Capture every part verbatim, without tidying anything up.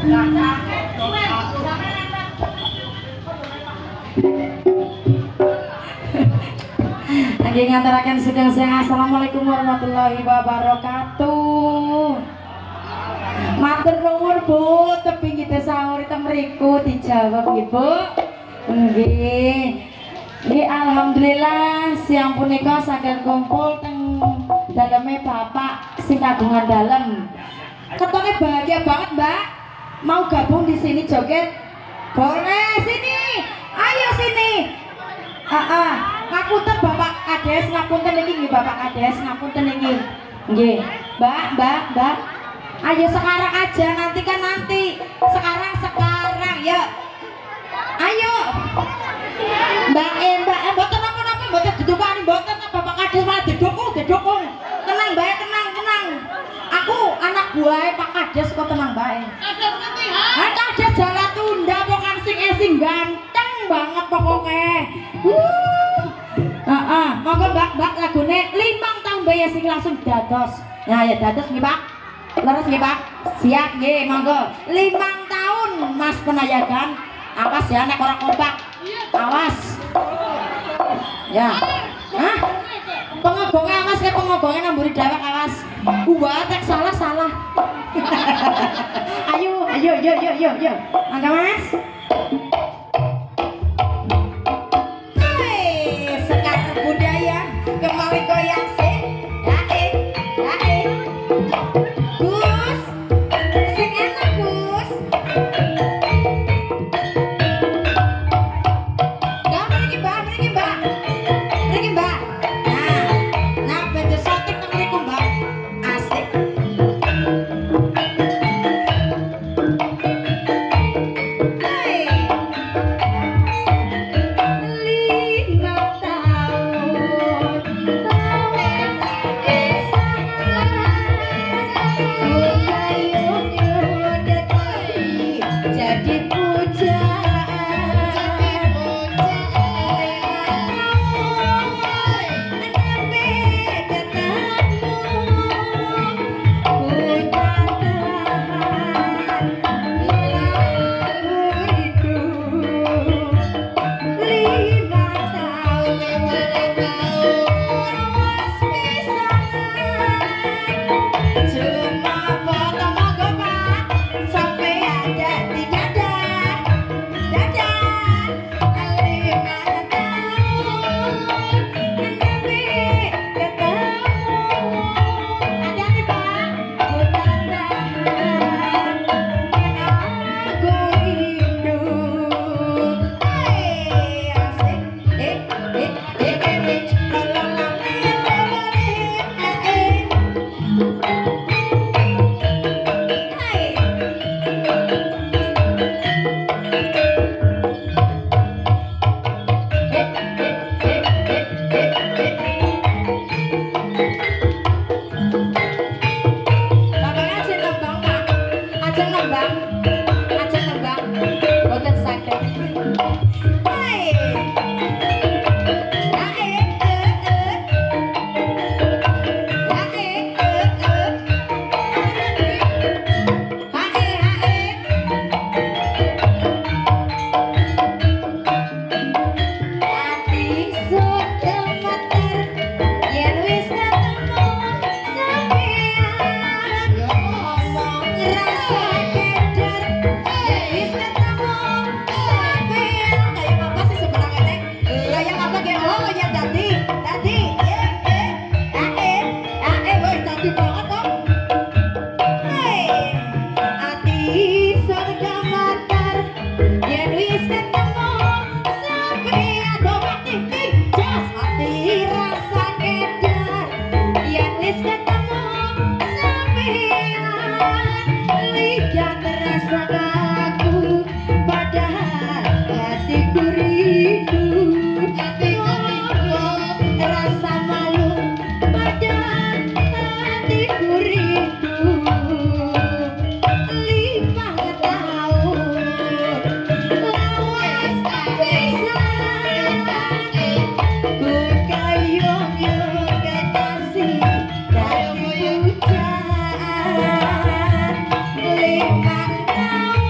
Lagi ngaturaken sedang siang. Assalamualaikum warahmatullahi wabarakatuh. Matur nuwun Bu, tebing kita sahur kita mriku dijawab nggih Bu. Nggih. Nggih alhamdulillah siang punika saged kumpul teng daleme Bapak sing kagungan dalem. Ketone bahagia banget, Mbak. Mau gabung di sini joget? Boleh sini. Ayo sini. Ah, ah. Ngapunten Bapak Kades, ngapunten iki nggih Bapak Kades, ngapunten iki. Nggih. Mbak, Mbak, Mbak. Ayo sekarang aja, nanti kan nanti. Sekarang sekarang, ya. Ayo. Mbak E, Mbak E, mboten napa-napa, mboten didukani, mboten Bapak Kades malah didukung, didukung. Tenang, Mbak E, tenang, tenang. Aku anak buah Pak Kades kok tenang, Mbak E. Kades ngerti, ha? Ah, Kades jalan tunda pokokan sing sing ganteng banget pokoknya. Wuh. Heeh, monggo Mbak, Mbak lagune limang tahun bae sing langsung dados. Nah, ya dados nggih, Pak. Leres nggih, Pak. Siap nggih, monggo. Limang tahun Mas Penayagan. Awas ya nek ora kompak. Awas. Ya. Hah? Pengogonge awas ke pengogonge namburi dewek awas. Uwah tek salah salah. Ayo, ayo, yo yo yo yo. Mangga Mas. Hei, sekarang budaya kembali goyang sih. Dae, dae. Gus. Sing enak, Gus. Bye.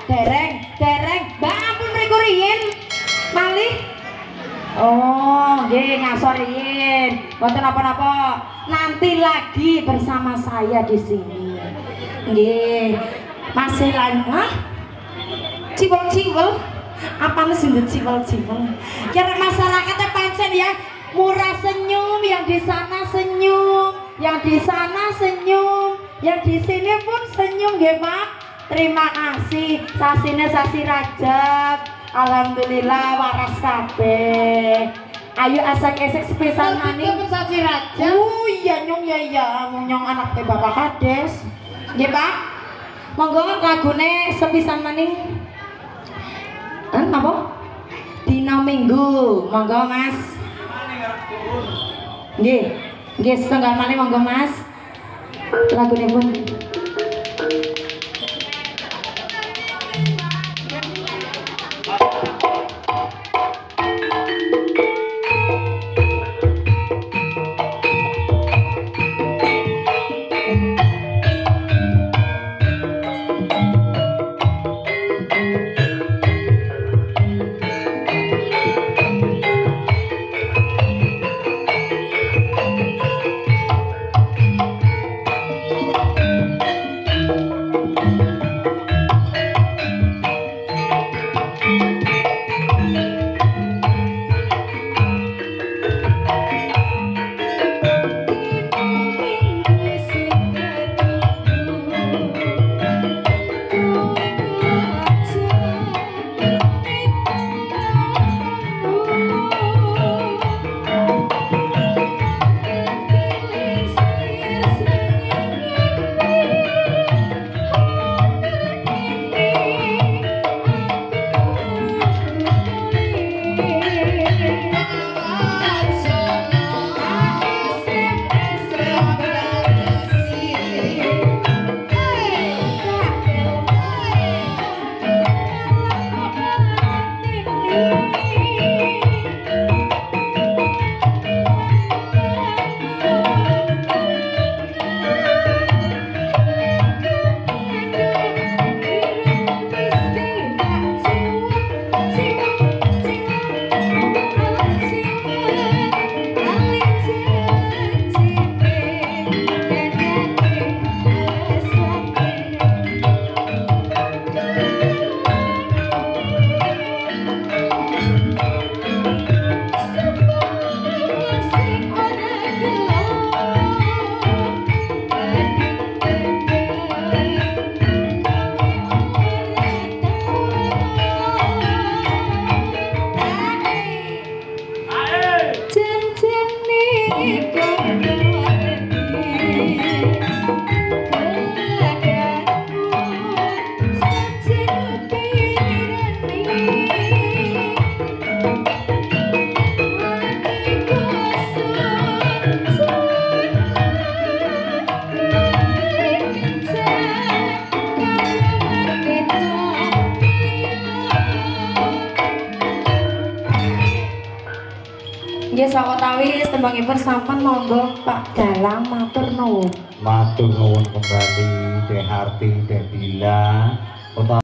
dereng, dereng. Mbak ampun mriku riyin. Malih. Oh, nggih ngasor riyin. Mboten napa-napa. Nanti lagi bersama saya di sini. Nggih. Masih lan, hah? Cibol-cibol. Apa sih cibol-cibol? Kira masyarakatnya pancen ya murah senyum, yang di sana senyum, yang di sana senyum, yang di sini pun senyum nggih, Pak. Terima kasih. Sasine sasi Rajab. Alhamdulillah waras kabeh. Ayo esek-esek sepisan maning sasi Rajab. Oh iya nyong ya ya, nyong anaknya Bapak Kades. Nggih, Pak. Monggo lagune sepisan maning. Kan apa? Dina Minggu. Monggo, Mas. Nggih. Nggih, setengah malih monggo, Mas. Lagune pun. Nggih sawetawis tembangipun sampan monggo Pak Dalang matur nuwun. Matur nuwun kembali Dek Harti, Dek Bila.